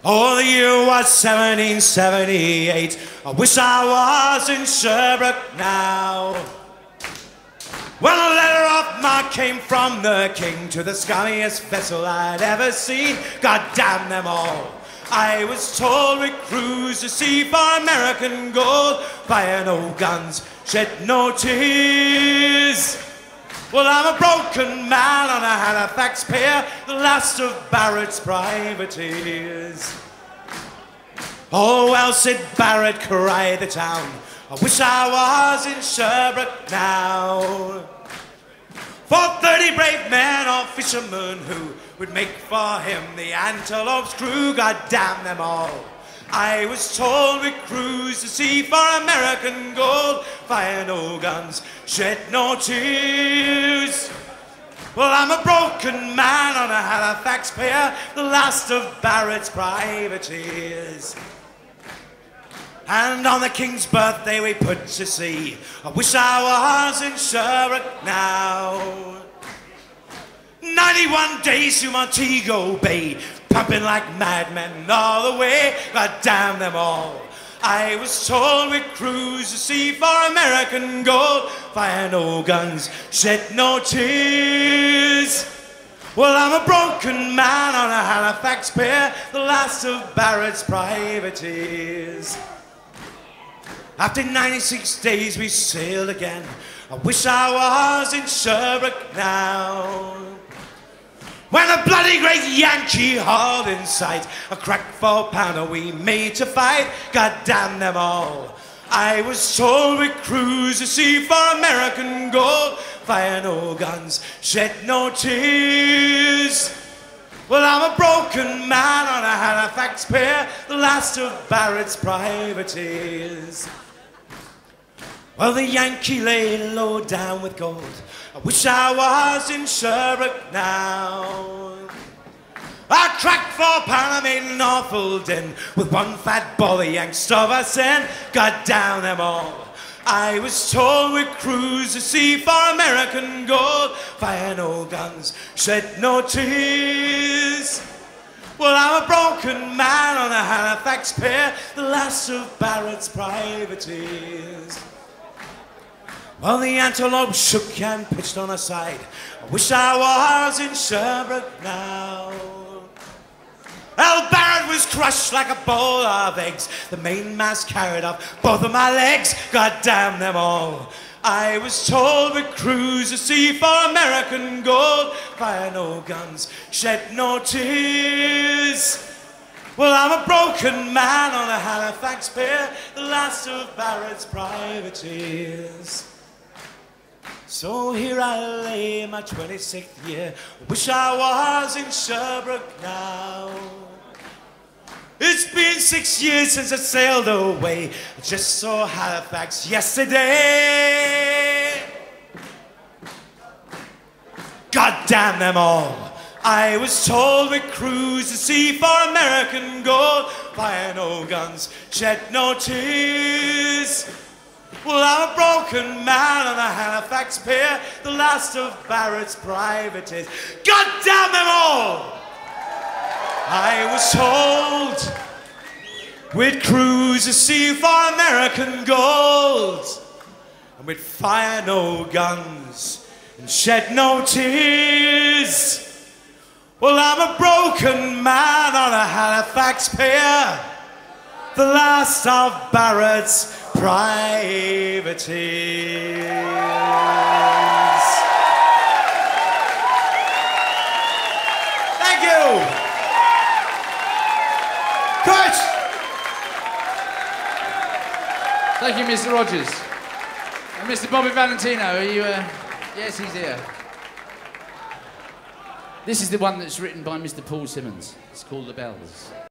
Oh, the year was 1778. I wish I was in Sherbrooke now. When a letter of marque came from the king to the scummiest vessel I'd ever seen. God damn them all. I was told we'd cruise the sea for American gold, fire no guns, shed no tears. Well, I'm a broken man on a Halifax pier, the last of Barrett's privateers. Oh, well, said Barrett, cried the town, I wish I was in Sherbrooke now. For 30 brave men or fishermen who would make for him the Antelope's crew, God damn them all. I was told we'd cruise the sea for American gold, fire no guns, shed no tears. Well, I'm a broken man on a Halifax pier, the last of Barrett's privateers. And on the King's birthday we put to sea. I wish I was in Sherbrooke now. 91 days to Montego Bay, pumping like madmen all the way. God damn them all. I was told we'd cruise the sea for American gold, fire no guns, shed no tears. Well, I'm a broken man on a Halifax pier, the last of Barrett's privateers. After 96 days we sailed again. I wish I was in Sherbrooke now. When a bloody great Yankee hauled in sight, a crack 4-pounder we made to fight. God damn them all. I was told we'd cruise the sea for American gold, fire no guns, shed no tears. Well, I'm a broken man on a Halifax pier, the last of Barrett's privateers. Well, the Yankee lay low down with gold. I wish I was in Sherbrooke now. Our crack 4-pounder made an awful din with one fat ball the Yanks stove us in. God damn them all. I was told we'd cruise the sea for American gold, fire no guns, shed no tears. Well, I'm a broken man on a Halifax pier, the last of Barrett's privateers. Well, the Antelope shook and pitched on her side. I wish I was in Sherbrooke now. Well, Barrett was crushed like a bowl of eggs. The mainmast carried off both of my legs. God damn them all. I was told we'd cruise the sea for American gold, fire no guns, shed no tears. Well, I'm a broken man on a Halifax pier, the last of Barrett's privateers. So here I lay in my 26th year. Wish I was in Sherbrooke now. It's been 6 years since I sailed away. I just saw Halifax yesterday. God damn them all. I was told we'd cruise the sea for American gold, fire no guns, shed no tears. Well, I'm a broken man on a Halifax pier, the last of Barrett's privateers. God damn them all! I was told we'd cruise the sea for American gold, and we'd fire no guns and shed no tears. Well, I'm a broken man on a Halifax pier, the last of Barrett's privateers. Thank you. Kurt. Thank you, Mr. Rogers. And Mr. Bobby Valentino, are you, yes, he's here. This is the one that's written by Mr. Paul Simmons. It's called The Bells.